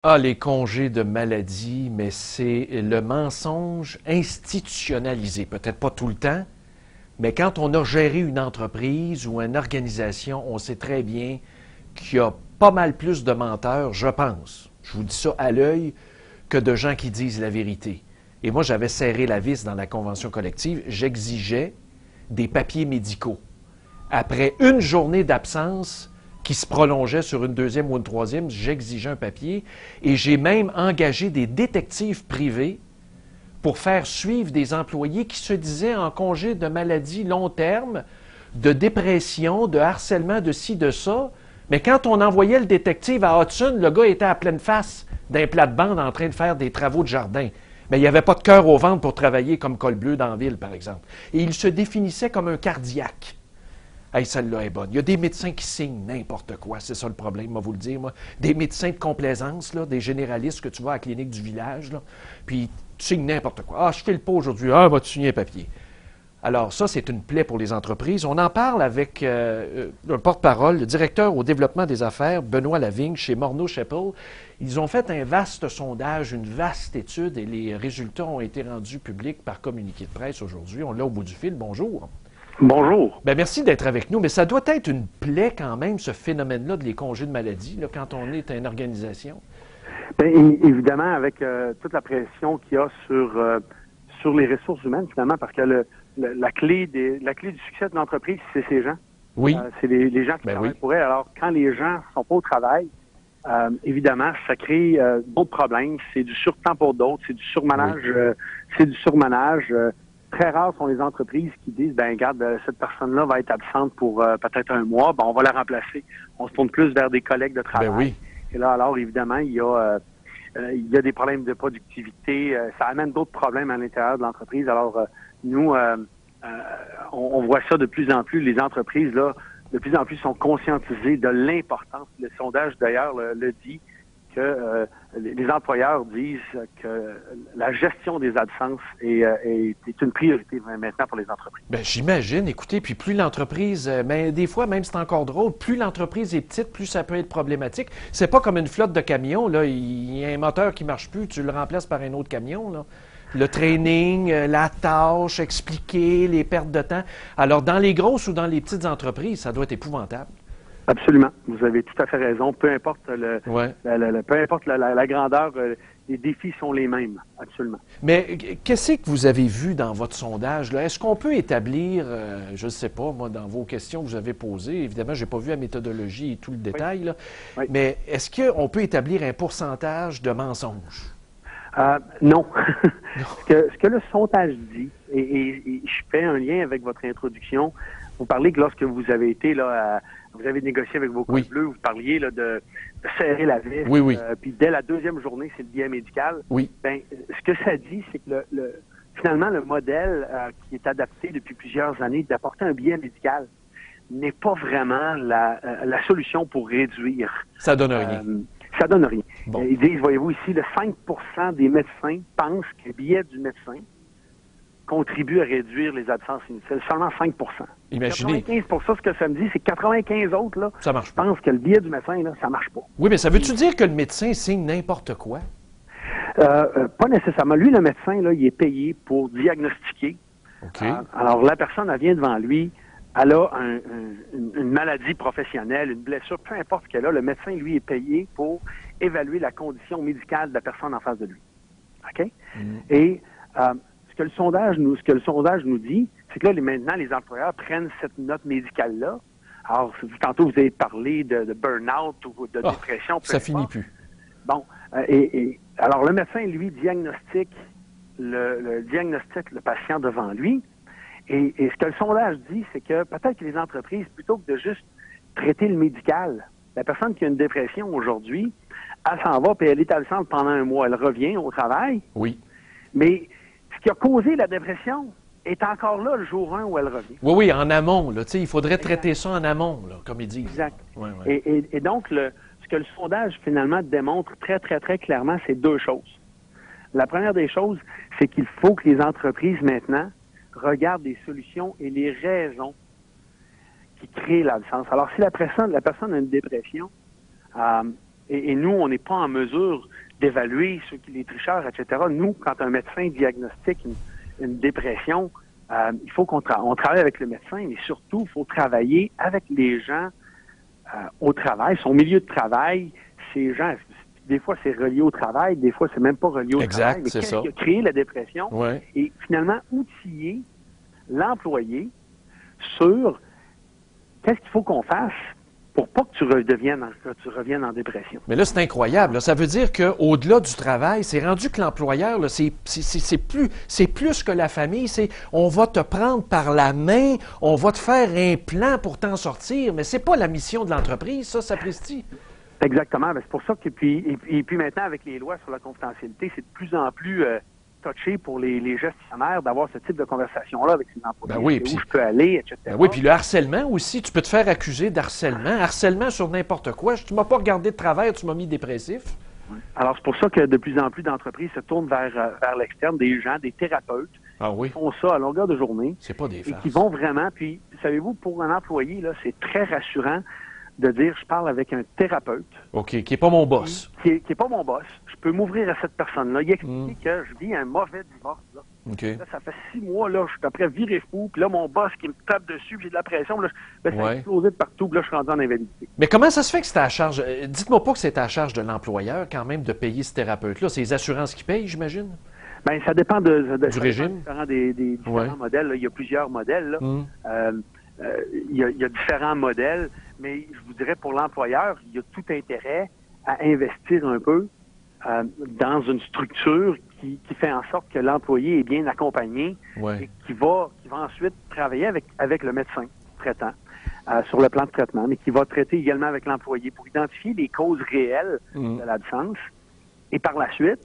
Ah, les congés de maladie, mais c'est le mensonge institutionnalisé. Peut-être pas tout le temps, mais quand on a géré une entreprise ou une organisation, on sait très bien qu'il y a pas mal plus de menteurs, je pense. Je vous dis ça à l'œil, que de gens qui disent la vérité. Et moi, j'avais serré la vis dans la convention collective. J'exigeais des papiers médicaux. Après une journée d'absence qui se prolongeait sur une deuxième ou une troisième, j'exigeais un papier et j'ai même engagé des détectives privés pour faire suivre des employés qui se disaient en congé de maladie long terme, de dépression, de harcèlement, de ci, de ça. Mais quand on envoyait le détective à Hudson, le gars était à pleine face d'un plate-bande en train de faire des travaux de jardin. Mais il n'y avait pas de cœur au ventre pour travailler comme col bleu dans la ville, par exemple. Et il se définissait comme un cardiaque. Hey, celle-là est bonne. Il y a des médecins qui signent n'importe quoi, c'est ça le problème, moi vous le dire, moi. Des médecins de complaisance, là, des généralistes que tu vas à la clinique du village, là, puis tu signes n'importe quoi. Ah, je fais le pas aujourd'hui. Ah, va-tu signer un papier? Alors ça, c'est une plaie pour les entreprises. On en parle avec un porte-parole, le directeur au développement des affaires, Benoît Lavigne, chez Morneau Shepell. Ils ont fait un vaste sondage, une vaste étude, et les résultats ont été rendus publics par communiqué de presse aujourd'hui. On l'a au bout du fil. Bonjour. Bonjour. Bien, merci d'être avec nous, mais ça doit être une plaie quand même, ce phénomène-là de les congés de maladie, là, quand on est une organisation. Bien, évidemment, avec toute la pression qu'il y a sur les ressources humaines, finalement, parce que la clé du succès de l'entreprise, c'est ces gens. Oui. C'est les gens qui travaillent pour elle. Alors, quand les gens sont pas au travail, évidemment, ça crée d'autres problèmes. C'est du surtemps pour d'autres, c'est du surmanage. Très rares sont les entreprises qui disent, ben regarde, cette personne-là va être absente pour peut-être un mois, ben on va la remplacer. On se tourne plus vers des collègues de travail. Ben oui. Et là, alors évidemment, il y a des problèmes de productivité. Ça amène d'autres problèmes à l'intérieur de l'entreprise. Alors nous, on voit ça de plus en plus. Les entreprises là, de plus en plus sont conscientisées de l'importance. Le sondage d'ailleurs le dit que les employeurs disent que la gestion des absences est une priorité maintenant pour les entreprises. Bien, j'imagine. Écoutez, puis plus l'entreprise, mais des fois, même c'est encore drôle, plus l'entreprise est petite, plus ça peut être problématique. C'est pas comme une flotte de camions, là. Il y a un moteur qui marche plus, tu le remplaces par un autre camion, là. Le training, la tâche, expliquer, les pertes de temps. Alors, dans les grosses ou dans les petites entreprises, ça doit être épouvantable. Absolument. Vous avez tout à fait raison. Peu importe peu importe la grandeur, les défis sont les mêmes. Absolument. Mais qu'est-ce que vous avez vu dans votre sondage, là? Est-ce qu'on peut établir, je ne sais pas, moi, dans vos questions que vous avez posées, évidemment, je n'ai pas vu la méthodologie et tout le détail, là, oui. Mais est-ce qu'on peut établir un pourcentage de mensonges? Non. Ce que le sondage dit, et je fais un lien avec votre introduction, vous parlez que lorsque vous avez été là, vous avez négocié avec vos cols bleus, vous parliez là, de serrer la vis. Oui. Puis dès la deuxième journée, c'est le billet médical. Oui. Ben, ce que ça dit, c'est que finalement, le modèle qui est adapté depuis plusieurs années d'apporter un billet médical n'est pas vraiment la solution pour réduire. Ça donne rien. Ça donne rien. Bon. Ils disent, voyez-vous ici, le 5% des médecins pensent que le billet du médecin contribue à réduire les absences inutiles. Seulement 5%. Imaginez. 95%, ce que ça me dit, c'est que 95 autres là, ça marche pas. Pensent que le billet du médecin, là, ça marche pas. Oui, mais ça veut-tu dire que le médecin signe n'importe quoi? Pas nécessairement. Lui, le médecin, là, il est payé pour diagnostiquer. Okay. Alors, la personne, elle vient devant lui, elle a une maladie professionnelle, une blessure, peu importe ce qu'elle a, le médecin, lui, est payé pour évaluer la condition médicale de la personne en face de lui. OK? Et ce que le sondage nous dit, c'est que là, maintenant, les employeurs prennent cette note médicale-là. Alors, tantôt, vous avez parlé de burn-out ou de dépression. Ça finit plus. Bon. Alors, le médecin, lui, diagnostique le patient devant lui. Et ce que le sondage dit, c'est que peut-être que les entreprises, plutôt que de juste traiter le médical, la personne qui a une dépression aujourd'hui, elle s'en va puis elle est absente pendant un mois. Elle revient au travail. Oui. Mais ce qui a causé la dépression est encore là le jour 1 où elle revient. Oui, en amont. Là, il faudrait traiter ça en amont, là, comme ils disent. Exact. Ouais. Et donc, ce que le sondage, finalement, démontre très, très, très clairement, c'est deux choses. La première des choses, c'est qu'il faut que les entreprises, maintenant, regardent les solutions et les raisons qui créent l'absence. Alors, si la personne a une dépression, Et nous, on n'est pas en mesure d'évaluer les tricheurs, etc. Nous, quand un médecin diagnostique une dépression, il faut qu'on travaille avec le médecin, mais surtout, il faut travailler avec les gens au travail, son milieu de travail. Ces gens, des fois, c'est relié au travail, des fois, c'est même pas relié au travail. Mais qu'est-ce qui a créé la dépression? Ouais. Et finalement, outiller l'employé sur qu'est-ce qu'il faut qu'on fasse pour pas que tu reviennes en dépression. Mais là, c'est incroyable. Là. Ça veut dire qu'au-delà du travail, c'est rendu que l'employeur, là, c'est plus que la famille. C'est on va te prendre par la main, on va te faire un plan pour t'en sortir, mais c'est pas la mission de l'entreprise, ça, sapristi. Exactement. Ben, c'est pour ça que puis maintenant, avec les lois sur la confidentialité, c'est de plus en plus touché pour les gestionnaires d'avoir ce type de conversation-là avec ses employés. Ben oui, où je peux aller, etc. Ben oui, puis le harcèlement aussi, tu peux te faire accuser d'harcèlement. Harcèlement sur n'importe quoi. Tu m'as pas regardé de travers, tu m'as mis dépressif. Alors, c'est pour ça que de plus en plus d'entreprises se tournent vers l'externe, des gens, des thérapeutes, qui font ça à longueur de journée. C'est pas des farces. Et qui vont vraiment, puis savez-vous, pour un employé, là, c'est très rassurant de dire, je parle avec un thérapeute. OK, qui n'est pas mon boss. Qui est pas mon boss. Je peux m'ouvrir à cette personne-là. Il explique que je vis un mauvais divorce. Là. Okay. Là, ça fait 6 mois, là, je suis après viré fou, puis là, mon boss qui me tape dessus, puis j'ai de la pression, là, ça a explosé de partout, puis là, je suis rendu en invalidité. Mais comment ça se fait que c'est à charge, dites-moi pas que c'est à charge de l'employeur, quand même, de payer ce thérapeute-là? C'est les assurances qui payent, j'imagine? Bien, ça dépend du régime. Des différents modèles. Là. Il y a plusieurs modèles. Là. Il y a différents modèles, mais je vous dirais, pour l'employeur, il y a tout intérêt à investir un peu dans une structure qui fait en sorte que l'employé est bien accompagné et qui va ensuite travailler avec le médecin traitant sur le plan de traitement, mais qui va traiter également avec l'employé pour identifier les causes réelles de l'absence. Et par la suite,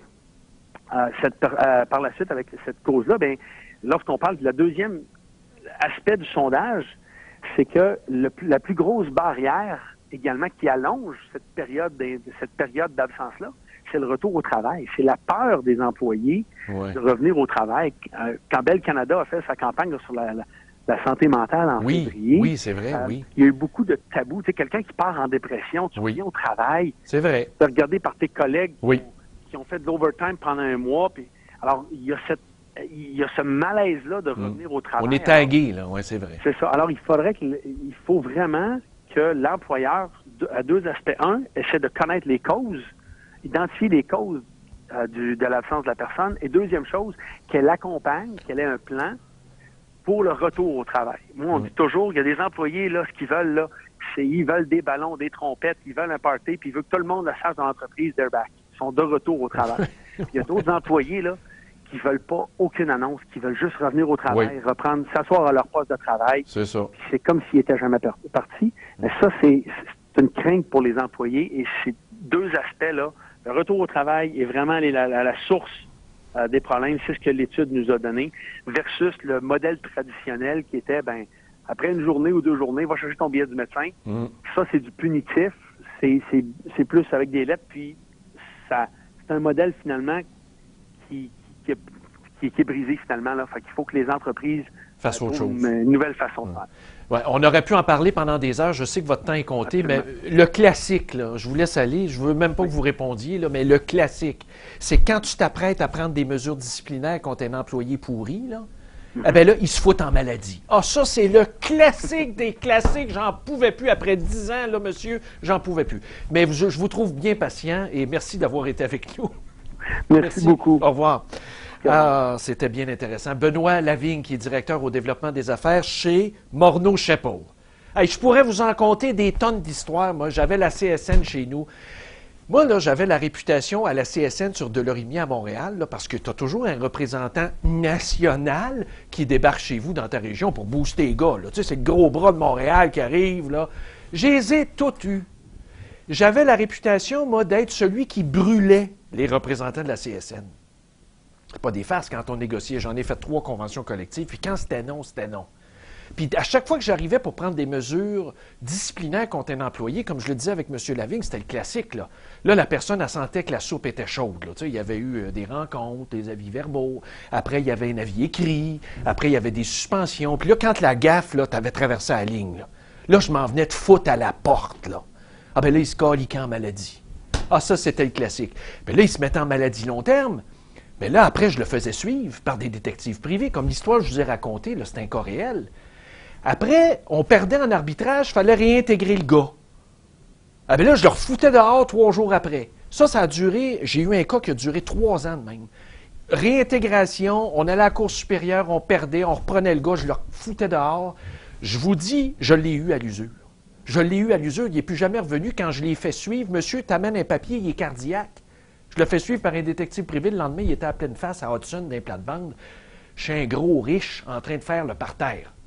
avec cette cause-là, ben, lorsqu'on parle de la deuxième aspect du sondage, c'est que la plus grosse barrière également qui allonge cette période d'absence-là, c'est le retour au travail. C'est la peur des employés de revenir au travail. Quand Bell Canada a fait sa campagne là, sur la santé mentale en février, oui, c'est vrai, il y a eu beaucoup de tabous. Tu sais, quelqu'un qui part en dépression, tu reviens au travail. C'est vrai. Tu es regardé par tes collègues qui ont fait de l'overtime pendant un mois. Puis, alors, il y a ce malaise-là de revenir au travail. On est tagué, là, oui, c'est vrai. C'est ça. Alors, il faut vraiment que l'employeur, à deux aspects. Un, essaie de connaître les causes, identifier les causes de l'absence de la personne. Et deuxième chose, qu'elle accompagne, qu'elle ait un plan pour le retour au travail. Moi, on dit toujours, il y a des employés, là, ce qu'ils veulent, là, ils veulent des ballons, des trompettes, ils veulent un party, puis ils veulent que tout le monde le sache dans l'entreprise, they're back. Ils sont de retour au travail. Puis il y a d'autres employés, là, qui veulent pas aucune annonce, qui veulent juste revenir au travail, reprendre, s'asseoir à leur poste de travail. C'est ça. C'est comme s'ils n'étaient jamais partis. Mais ça, c'est une crainte pour les employés et ces deux aspects-là, le retour au travail est vraiment la source des problèmes, c'est ce que l'étude nous a donné, versus le modèle traditionnel qui était, après une journée ou 2 journées, va chercher ton billet du médecin. Ça, c'est du punitif, c'est plus avec des lettres, puis c'est un modèle finalement qui est brisé finalement. Là. Fait qu'il faut que les entreprises fassent autre chose. Une nouvelle façon de faire. Ouais, on aurait pu en parler pendant des heures. Je sais que votre temps est compté, mais le classique, là, je vous laisse aller. Je ne veux même pas que vous répondiez, là, mais le classique, c'est quand tu t'apprêtes à prendre des mesures disciplinaires contre un employé pourri, là, eh bien là, il se fout en maladie. Ah, ça, c'est le classique des classiques. J'en pouvais plus. Après 10 ans, là, monsieur, j'en pouvais plus. Mais je vous trouve bien patient et merci d'avoir été avec nous. Merci beaucoup. Au revoir. Ah, c'était bien intéressant. Benoît Lavigne, qui est directeur au développement des affaires chez Morneau Shepard. Hey, je pourrais vous en conter des tonnes d'histoires. Moi, j'avais la CSN chez nous. Moi, là, j'avais la réputation à la CSN sur Delorimier à Montréal, là, parce que tu as toujours un représentant national qui débarque chez vous dans ta région pour booster les gars. Là. Tu sais, c'est le gros bras de Montréal qui arrive. Là. Je les ai tous eus. J'avais la réputation, moi, d'être celui qui brûlait les représentants de la CSN. C'est pas des farces quand on négociait. J'en ai fait 3 conventions collectives, puis quand c'était non, c'était non. Puis à chaque fois que j'arrivais pour prendre des mesures disciplinaires contre un employé, comme je le disais avec M. Lavigne, c'était le classique. Là, la personne, elle sentait que la soupe était chaude. Là. Tu sais, il y avait eu des rencontres, des avis verbaux. Après, il y avait un avis écrit. Après, il y avait des suspensions. Puis là, quand la gaffe, tu avais traversé la ligne, là je m'en venais de foutre à la porte. Là, il se caliquait en maladie. Ah, ça, c'était le classique. Mais là, il se mettait en maladie long terme. Mais là, après, je le faisais suivre par des détectives privés. Comme l'histoire que je vous ai racontée, là, c'est un cas réel. Après, on perdait en arbitrage, il fallait réintégrer le gars. Ah ben là, je le refoutais dehors 3 jours après. Ça a duré, j'ai eu un cas qui a duré 3 ans de même. Réintégration, on allait à la cour supérieure, on perdait, on reprenait le gars, je le foutais dehors. Je vous dis, je l'ai eu à l'usure. Je l'ai eu à l'usure, il n'est plus jamais revenu. Quand je l'ai fait suivre, monsieur, t'amènes un papier, il est cardiaque. Je le fais suivre par un détective privé. Le lendemain, il était à pleine face à Hudson, dans les plates-bandes, chez un gros riche, en train de faire le parterre.